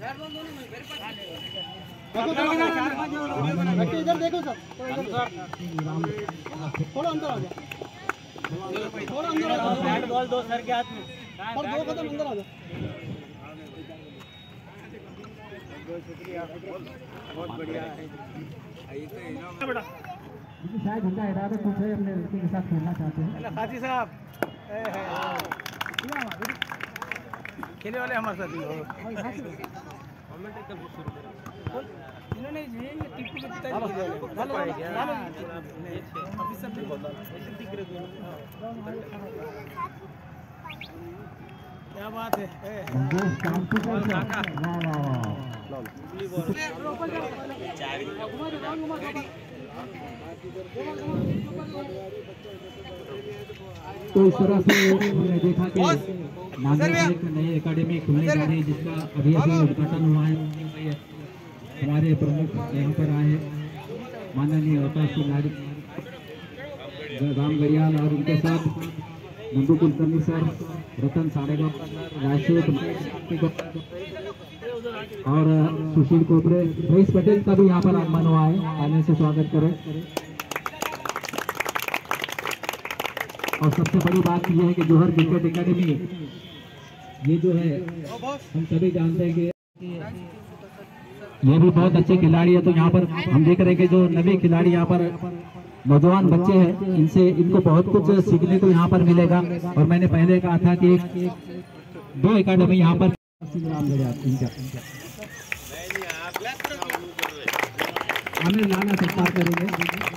इधर देखो सर, थोड़ा अंदर आ जाओ, थोड़ा अंदर आ जाओ। बैट बॉल दो सर के हाथ में, और दो कदम अंदर आ जाओ। शुक्रिया, बहुत बढ़िया है। शायद उनका इरादा कुछ है, अपने लड़के के साथ खेलना चाहते हैं। साथी साहब खेलने वाले हमारे साथ इन्होंने टिप्पू के पिताजी क्या बात है। तो इस तरह से हमने देखा कि नांदेड़ में एक नई एकेडमी खुलने जा रही है, जिसका अभी उद्घाटन हुआ है। हमारे प्रमुख यहाँ पर आए हैं माननीय अवतार सिंह नारिक राम गरियाल, और उनके साथ नंदू कुलकर्णी सर, रतन साड़ेगा, रायशेख और सुशील कोपरे, रईस पटेल का भी यहाँ पर आगमन हुआ है। आने से स्वागत करें। और सबसे बड़ी बात यह है कि जौहर क्रिकेट एकेडमी ये जो है, हम सभी जानते हैं कि ये भी बहुत अच्छे खिलाड़ी है। तो यहाँ पर हम देख रहे हैं कि जो नए खिलाड़ी यहाँ पर नौजवान बच्चे हैं, इनसे इनको बहुत कुछ सीखने को यहाँ पर मिलेगा। और मैंने पहले कहा था कि दो एकेडमी यहाँ पर हमें लाना सत्कार करेंगे।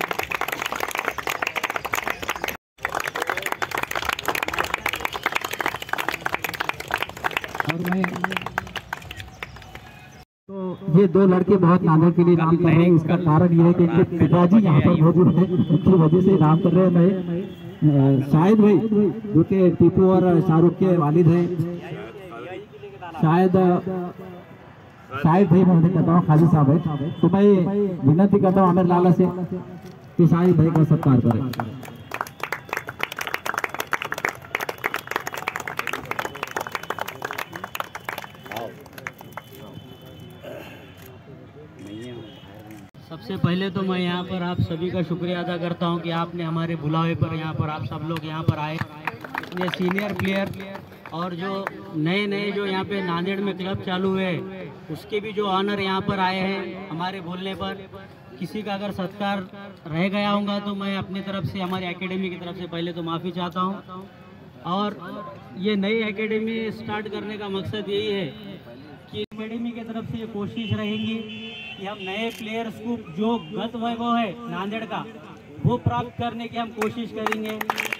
और मैं तो ये दो लड़के बहुत नांदेड़ के लिए नाम कर रहे हैं। इसका कारण ये है कि इनके पिताजी यहाँ पर मौजूद है, उनकी वजह से नाम कर रहे हैं। मैं शाहिद भाई जो कि टीपू और शाहरुख के वालिद हैं, शायद भाई मैं उन्हें कहता हूँ खाजी साहब है। तो मैं विनती करता हूँ आमिर लाला से कि शाहिद भाई का सत्कार करें। सबसे पहले तो मैं यहाँ पर आप सभी का शुक्रिया अदा करता हूँ कि आपने हमारे बुलावे पर यहाँ पर आप सब लोग यहाँ पर आए। ये सीनियर प्लेयर और जो नए जो यहाँ पे नांदेड़ में क्लब चालू है, उसके भी जो ऑनर यहाँ पर आए हैं हमारे बोलने पर। किसी का अगर सत्कार रह गया होगा तो मैं अपनी तरफ से, हमारी एकेडमी की तरफ से पहले तो माफ़ी चाहता हूँ। और ये नई एकेडमी स्टार्ट करने का मकसद यही है कि एकेडमी की तरफ से ये कोशिश रहेंगी कि हम नए प्लेयर्स को जो गत वैभव है नांदेड़ का वो प्राप्त करने की हम कोशिश करेंगे।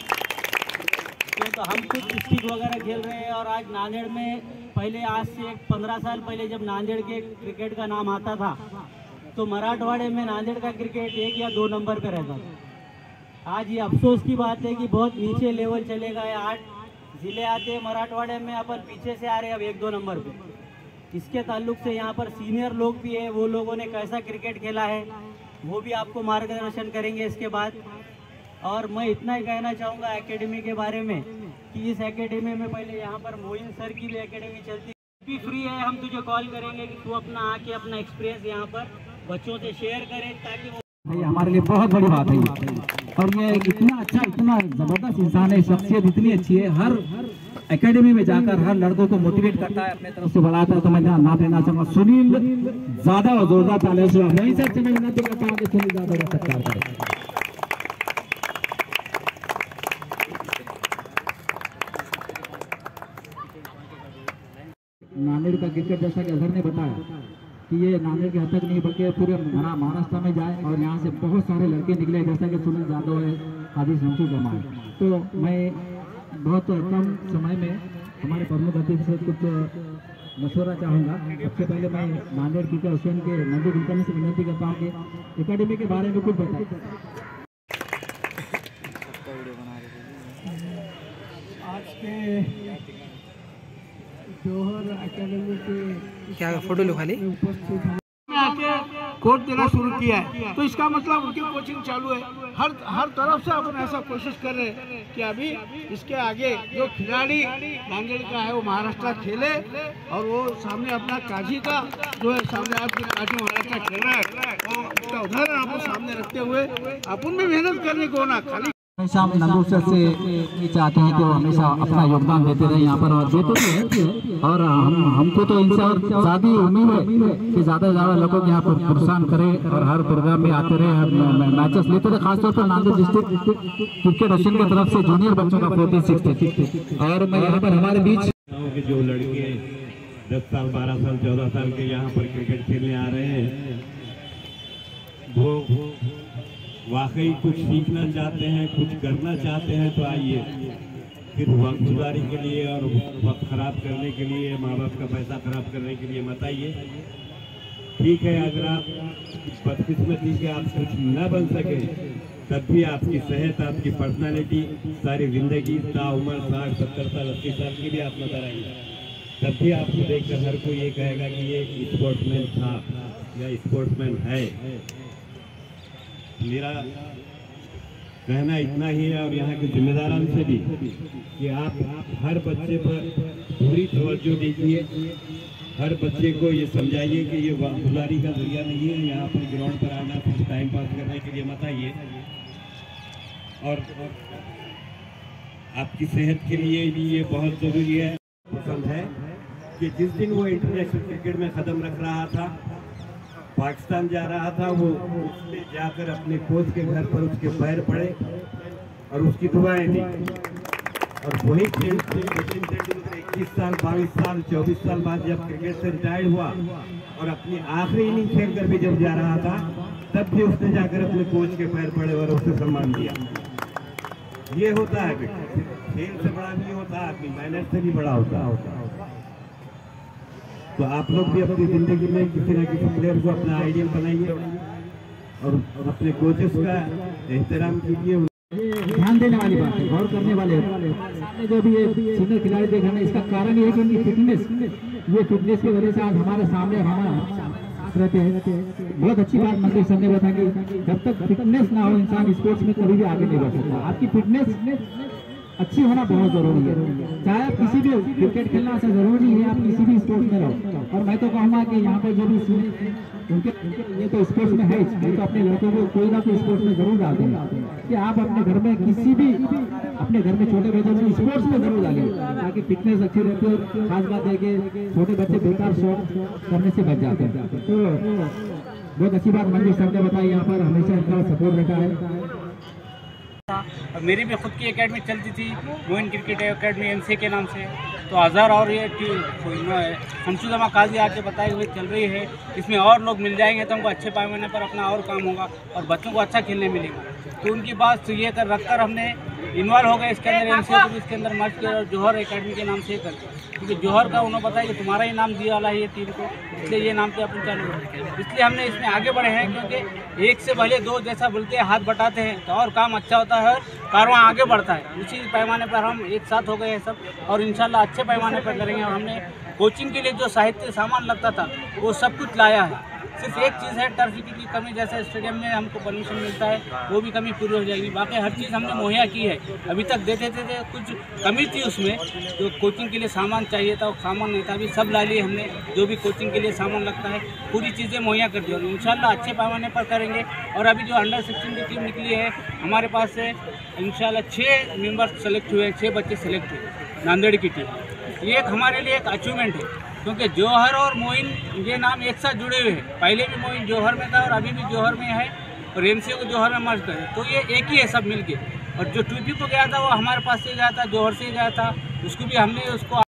तो हम कुछ डिस्ट्रिक्ट वगैरह खेल रहे हैं, और आज नांदेड़ में पहले, आज से 15 साल पहले जब नांदेड़ के क्रिकेट का नाम आता था तो मराठवाड़े में नांदेड़ का क्रिकेट 1 या 2 नंबर पर रहता था। आज ये अफसोस की बात है कि बहुत नीचे लेवल चले गए। 8 जिले आते हैं मराठवाड़े में, अपन पीछे से आ रहे हैं अब 1-2 नंबर पे। इसके ताल्लुक से यहाँ पर सीनियर लोग भी है, वो लोगों ने कैसा क्रिकेट खेला है वो भी आपको मार्गदर्शन करेंगे इसके बाद। और मैं इतना ही कहना चाहूँगा एकेडमी के बारे में कि इस एकेडमी में पहले यहाँ पर मोइन सर की भी एकेडमी चलती भी फ्री है। हम तुझे कॉल करेंगे कि तू अपना आके अपना एक्सपीरियंस यहाँ पर बच्चों से शेयर करें, ताकि वो हमारे लिए बहुत बड़ी बात है। और ये इतना अच्छा, इतना जबरदस्त इंसान है, शख्सियत इतनी अच्छी है, हर एकेडमी में जाकर हर लड़कों को मोटिवेट करता है, अपने तरफ से बढ़ाता है। तो मैं ना देना चाहूँगा सुनील, ज्यादा और जोरदार तालियों से नहीं सर, मैं विनती करता हूँ कि सुनील ज्यादा सत्कार करें। नांदेड़ का क्रिकेट, जैसा कि अजहर ने बताया कि ये नांदेड़ के हद तक नहीं बल्कि पूरे महाराष्ट्र में जाए, और यहाँ से बहुत सारे लड़के निकले, जैसा कि सुनील यादव है, हाजी शमशू जमा है। तो मैं बहुत कम समय में हमारे प्रमुख अतिथि से कुछ मशवरा चाहूँगा। सबसे पहले मैं नांदेड़ क्रिकेट एसोसिएशन के नंदू कुलकर्णी से विनती करता हूँ कि एकेडमी के बारे में कुछ बताएं। आज के जौहर एकेडमी के क्या फोटो लो खाली उपस्थित आके कोर्ट देना शुरू किया है, तो इसका मतलब उनकी कोचिंग चालू है। हर तरफ से अपन ऐसा कोशिश कर रहे हैं कि अभी इसके आगे जो खिलाड़ी नांदेड़ का है वो महाराष्ट्र खेले, और वो सामने अपना काजी का जो है सामने आपके काजी महाराष्ट्र खेल रहा है, और उसका उदाहरण आपको सामने रखते हुए अपन भी मेहनत करने को ना खाली हमेशा हम नंदू सर से ये चाहते हैं कि वो हमेशा अपना योगदान देते रहे यहाँ पर, और देते भी हैं। और हमको तो इनसे और ज़्यादा उम्मीद है कि ज़्यादा से ज़्यादा लोगों को यहाँ पर प्रोत्साहन करें और हर प्रोग्राम में आते रहे, हर मैचेस लेते रहे। खासतौर पर नांदेड़ डिस्ट्रिक्ट क्रिकेट एसोसिएशन की तरफ से जूनियर बच्चों का 14-16 और मैं यहाँ पर हमारे बीच जो लड़के 10 साल 12 साल 14 साल के यहाँ पर क्रिकेट खेलने आ रहे हैं, वो वाकई कुछ सीखना चाहते हैं, कुछ करना चाहते हैं तो आइए। फिर वक्त गुजारी के लिए और वक्त खराब करने के लिए, माँ बाप का पैसा खराब करने के लिए मत आइए। ठीक है, अगर आप बदकिस्मती के आप कुछ न बन सके तब भी आपकी सेहत, आपकी पर्सनालिटी सारी जिंदगी ताउम्र 60 70 साल 80 साल की भी आप नजर आएंगे, तब भी आपको देखकर हर कोई ये कहेगा कि ये स्पोर्ट्समैन था या स्पोर्ट्समैन है। मेरा कहना इतना ही है, और यहाँ के जिम्मेदारों से भी, कि आप हर बच्चे पर पूरी तवज्जो दीजिए, हर बच्चे को ये समझाइए कि ये गुजारी का जरिया नहीं है, यहाँ पर ग्राउंड पर आना सिर्फ टाइम पास करने के लिए मत आइए। और आपकी सेहत के लिए भी ये बहुत ज़रूरी है। पसंद है कि जिस दिन वो इंटरनेशनल क्रिकेट में कदम रख रहा था, पाकिस्तान जा रहा था, वो उसने जाकर अपने कोच के घर पर उसके पैर पड़े और उसकी दुआएं दी। और वही सचिन तेंदुलकर 21 साल 22 साल 24 साल बाद जब क्रिकेट से रिटायर्ड हुआ और अपनी आखिरी इनिंग खेल कर भी जब जा रहा था, तब भी उसने जाकर अपने कोच के पैर पड़े और उसे सम्मान दिया। ये होता है खेल से बड़ा नहीं होता आदमी, मेहनत से भी बड़ा होता। तो आप लोग भी अपनी जिंदगी में किसी न किसी प्लेयर को अपना आइडियल बनाइए और अपने कोचेस का एहतराम कीजिए। ध्यान देने वाली बात है, गौर करने वाले सामने जो भी ये सीनियर खिलाड़ी देख रहे हैं, इसका कारण ये है कि उनकी फिटनेस की वजह से आज हमारे सामने हमारा रहते हैं। बहुत अच्छी बात मंत्री सर ने बताया कि जब तक फिटनेस ना हो इंसान स्पोर्ट्स में कभी भी आगे नहीं बढ़ सकता। आपकी फिटनेस अच्छी होना बहुत जरूरी है, चाहे आप किसी भी क्रिकेट खेलना ऐसा जरूरी नहीं है, आप किसी भी स्पोर्ट्स में रहो। और मैं तो कहूँगा कि यहाँ पर जो भी उनके ये तो स्पोर्ट्स में है, ये तो अपने लड़कों को कोई ना कोई स्पोर्ट्स में जरूर डालते हैं कि आप अपने घर में किसी भी अपने घर में छोटे बच्चों को स्पोर्ट्स में जरूर डालिए, ताकि फिटनेस अच्छी रहती है। खास बात है कि छोटे बच्चे बेकार शॉट करने से बच जाते हैं। तो बहुत अच्छी बात मंजूर सर ने बताई, यहाँ पर हमेशा इनका सपोर्ट रहता है। और मेरी भी खुद की एकेडमी चलती थी, मोइन क्रिकेट एकेडमी एमसी के नाम से। तो अजहर और ये शमशुद्दौला काजी आके बताए हुए चल रही है, इसमें और लोग मिल जाएंगे तो हमको अच्छे पैमाने पर अपना और काम होगा और बच्चों को अच्छा खेलने मिलेगा। तो उनकी बात तो ये कर रखकर हमने इन्वॉल्व हो गए इसके अंदर, एमसी को भी इसके अंदर मर्ज किया और जौहर एकेडमी के नाम से करके, क्योंकि जौहर का उन्होंने बताया कि तुम्हारा ही नाम दिया वाला है ये टीम को, इसलिए ये नाम पे अपन चालू है। इसलिए हमने इसमें आगे बढ़े हैं, क्योंकि एक से पहले दो जैसा बोलते हैं, हाथ बटाते हैं तो और काम अच्छा होता है, कारवां आगे बढ़ता है। उसी पैमाने पर हम एक साथ हो गए हैं सब, और इंशाल्लाह अच्छे पैमाने पर करेंगे। और हमने कोचिंग के लिए जो साहित्य सामान लगता था वो सब कुछ लाया है। सिर्फ एक चीज़ है, टर्फ की कमी, जैसे स्टेडियम में हमको परमिशन मिलता है वो भी कमी पूरी हो जाएगी। बाकी हर चीज़ हमने मुहैया की है। अभी तक देते थे कुछ कमी थी उसमें, जो कोचिंग के लिए सामान चाहिए था वो सामान नहीं था, अभी सब ला लिए हमने। जो भी कोचिंग के लिए सामान लगता है पूरी चीज़ें मुहैया कर दी और इंशाल्लाह अच्छे पैमाने पर करेंगे। और अभी जो अंडर 16 की टीम निकली है हमारे पास से, इंशाल्लाह 6 मेंबर सेलेक्ट हुए, 6 बच्चे सेलेक्ट हुए नांदेड़ की टीम। ये एक हमारे लिए एक अचीवमेंट है, क्योंकि जौहर और मोइन ये नाम एक साथ जुड़े हुए हैं। पहले भी मोइन जौहर में था और अभी भी जौहर में है, और एमसी को जौहर में मर्ज करे, तो ये एक ही है सब मिलके। और जो टूपी को गया था वो हमारे पास से गया था, जौहर से गया था, उसको भी हमने उसको